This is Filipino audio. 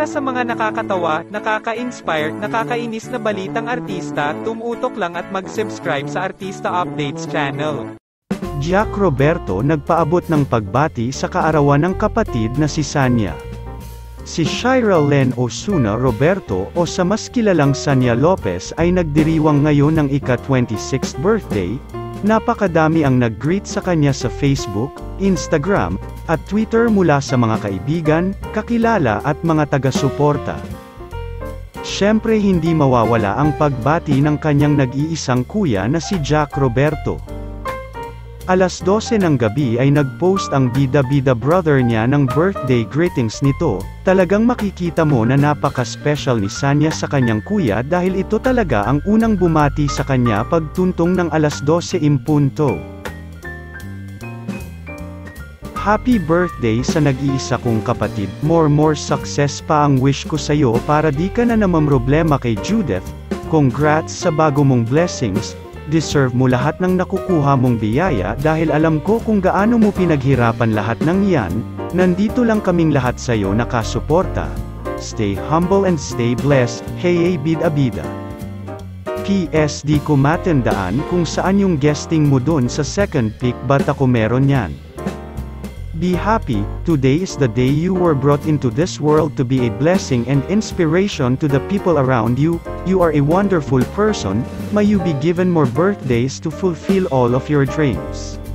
Para sa mga nakakatawa, nakaka-inspire, nakakainis na balitang artista, tumutok lang at mag-subscribe sa Artista Updates channel. Jack Roberto nagpaabot ng pagbati sa kaarawan ng kapatid na si Sanya. Si Shira Len Osuna Roberto o sa mas kilalang Sanya Lopez ay nagdiriwang ngayon ng ika-26th birthday. Napakadami ang nag-greet sa kanya sa Facebook, Instagram, at Twitter mula sa mga kaibigan, kakilala at mga taga-suporta. Siyempre hindi mawawala ang pagbati ng kanyang nag-iisang kuya na si Jack Roberto. Alas 12 ng gabi ay nag-post ang bida-bida brother niya ng birthday greetings nito. Talagang makikita mo na napaka-special ni Sanya sa kanyang kuya dahil ito talaga ang unang bumati sa kanya pagtuntong ng alas 12 impunto. Happy birthday sa nag-iisa kong kapatid, more success pa ang wish ko sa'yo para di ka na namamroblema kay Judith, congrats sa bago mong blessings, deserve mo lahat ng nakukuha mong biyaya dahil alam ko kung gaano mo pinaghirapan lahat ng yan, nandito lang kaming lahat sa'yo nakasuporta. Stay humble and stay blessed, hey bida-bida. PS di ko matandaan kung saan yung guesting mo dun sa second pick but ako meron yan. Be happy, today is the day you were brought into this world to be a blessing and inspiration to the people around you. You are a wonderful person, may you be given more birthdays to fulfill all of your dreams.